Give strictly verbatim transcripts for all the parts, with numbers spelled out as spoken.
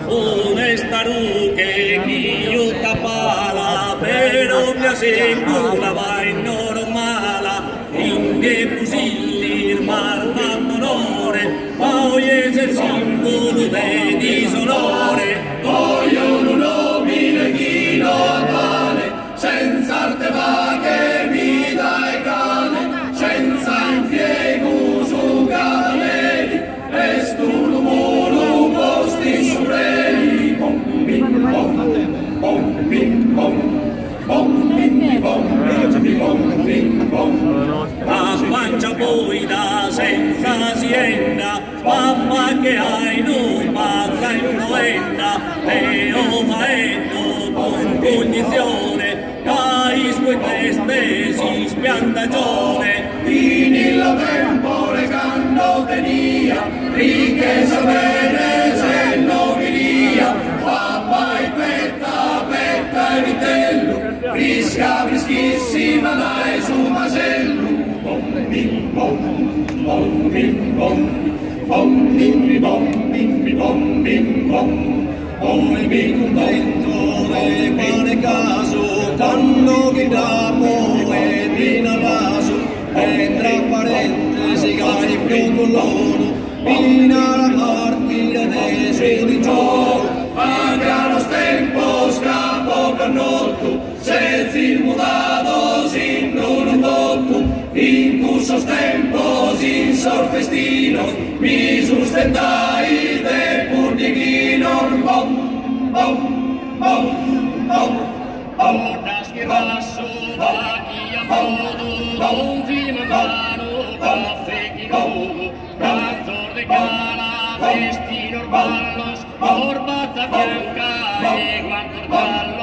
Onesta ruke kiiutta pala, pero minä sen kuulla vain normala. Inge fusillir marfatto onore, pauiese simbolo de disonore. Voglio un nobile chino a pane, senza arte vache, vita e cane, senza impiego su cavalieri, restuno molo posti supremi. Bom, bim, bom, bom, bim, bom, bom, bim, bom, bom, bim, bom. A pancia buida senza sienda, mamma che hai non pazza influenda, e ho faetto con cognizione, caisco in teste si spiantagione. In il tempo legando tenia, ricchezza bene se nobilia, pappa e petta, petta e vitello, frisca frischissima dai su masello. Bom bim bom, bom bim bom, bom bim bom, bim bom bim bom. Poi mi contento del pane caso, quando che da muove fino al vaso, e tra parentesi cai più collono, fino alla partita dei suoi gioco. Anche lo tempo scappo cannotto, se il mutato sin non tocco, in curso tempo sin sorfestino, mi sustentai de purdichino. Bom, bom, bom, bom, bom. Daschi rasso, vacchi a modo, non ti mandano, caffè chi luogo, danzor de cala, vestino ballos, corbata bianca e guantor gallo.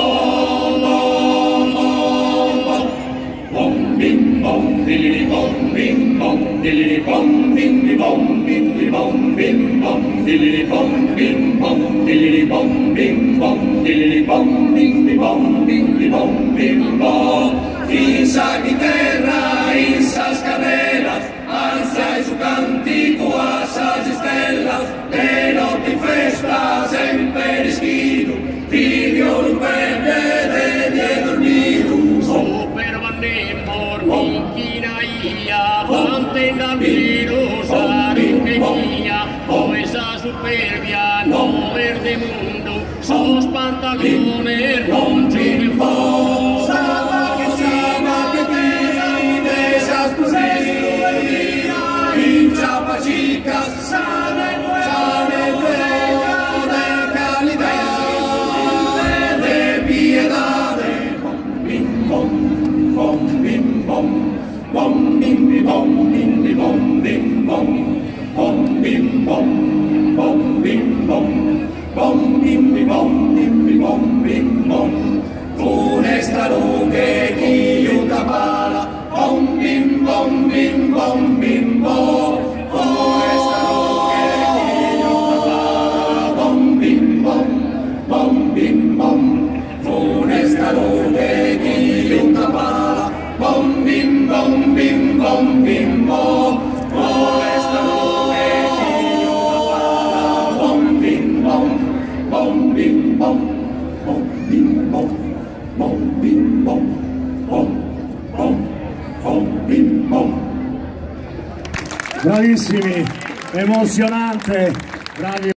Bom bim bom, dilli bom bim bom, dilli bom bim bom bim bom bim bom, dilli bom bim bom, dilli bom bim bom, dilli bom bim bom bim bom bim bom. In sa chitarra, in sa scadelas, alza su cantico a sa stella, le notti in festa sempre rischino, figlio un perde de dormito. Minchina ia, mantenga miro, sarinchenia, poi sa superbia, no verde mundo, sos pantalone, non ce ne fo. Sama che sama che ti de esas così, in ciapa chica, sane sane de calidad, de piedade. Bim bom, bom bim bom. Bom bim bom bim bom bim bom, bom bim bom, bom bim bom, bom bim bom bim bom bim bom. Funesta ruche chiuta pala, bom bim bom bim bom bim bom. Funesta ruche chiuta pala, bom bim bom, bom bim bom. Funesta ruche chiuta pala, bom bim bom bim bom bim bom. Funesta ruche chiuta pala, bom bim bom, bom bim bom, bom bim bom, bom bim bom, bom bom, bom bim bom. Bravissimi, emozionante, bravi.